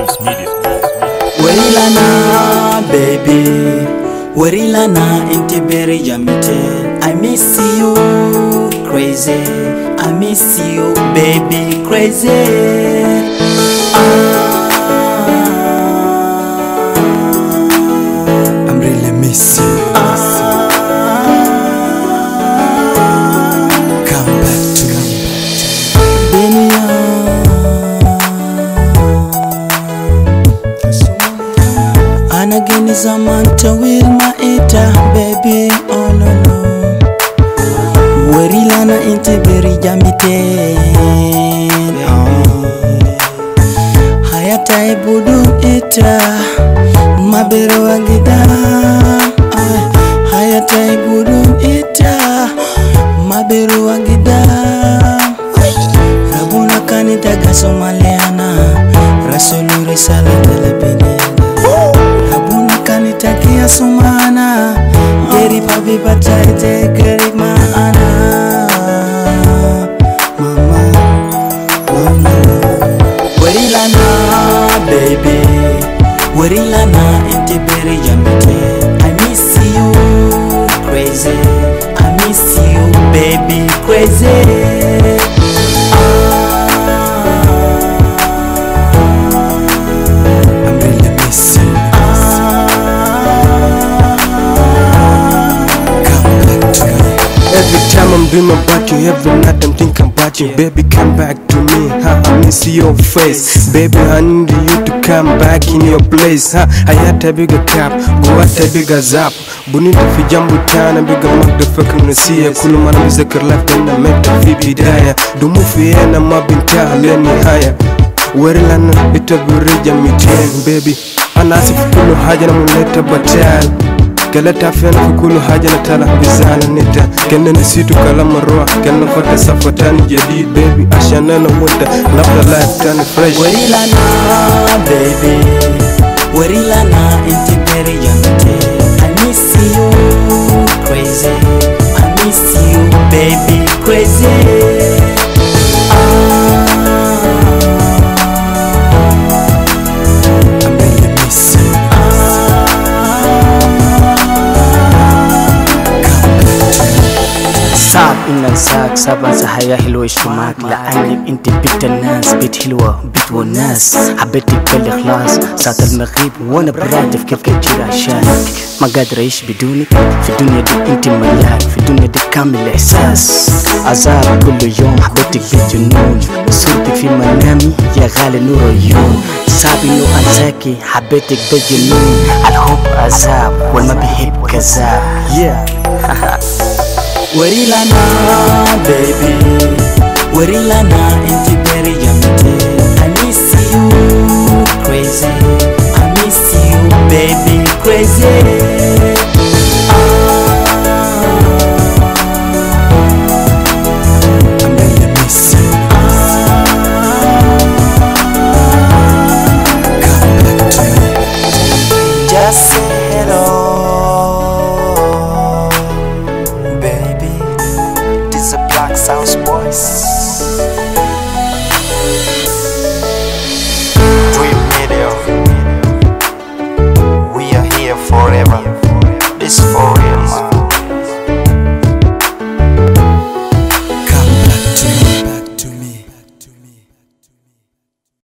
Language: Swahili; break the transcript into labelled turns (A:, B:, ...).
A: Werilana, baby. Werilana, intiberi jamite. I miss you, crazy. I miss you, baby, crazy. I'm really miss you. Come back to me. Anageni zamanta will maita, baby, oh no no. Werilana intiberi jamite. Hayata ibudu ita mabero wagida. Hayata ibudu ita mabero wagida. Rabuna kanita gasomaleana rasulu risala telepini. Rabuna kanita kia sumana geri papi patai te geri maana. Werilana, baby. Werilana, intiberi jamite. I miss you, crazy. I miss you, baby, crazy. I'm really missing. Come back to me.
B: Every time I'm dreaming about you, every night I'm thinking about you. Baby, come back to me, huh? I miss your face. Baby, I need you to come back in your place, huh? Hayata bigger cap, go at a bigger zap. Bonita fi jambu tana, bigger mark the fucking Nasia. Kulumana mizakar life and I met the fi bidaya. Dumu fi ena mabinta leni haya. Werilana, ita burija miten, baby. Anasi fikulu haja na muleta batal. Galata fena fikulu haja na tala bizana nita. Kenda nisitu kalama roa, kenda fata safatani jadid, baby. Ashana na wata, labda life tani fresh.
A: Werilana, baby. Werilana, intiberi jamite. I miss you, crazy. I miss you, baby, crazy. I'm really missing.
C: صعب إن أنساك صعب زهايا حلوة اشتماك لأنك انت بنت الناس بيت حلوة بيت والناس حبيتك بالإخلاص ساعة المغيب وانا براتف كيف كتير عشانك ما قادر أعيش بدونك في الدنيا دي انت ملاك في الدنيا دي كامل إحساس عذاب كل يوم حبيتك بجنون صورتك في منامي يا غالي نور عيون صعب إنه أنساكي حبيتك بجنون الحب عذاب والما بيحب كذاب
A: Werilana, baby. Werilana, intiberi jamite. I miss you, crazy. I miss you, baby, crazy. I'm really missing. Come back to me. Just say hello. Black South Boys.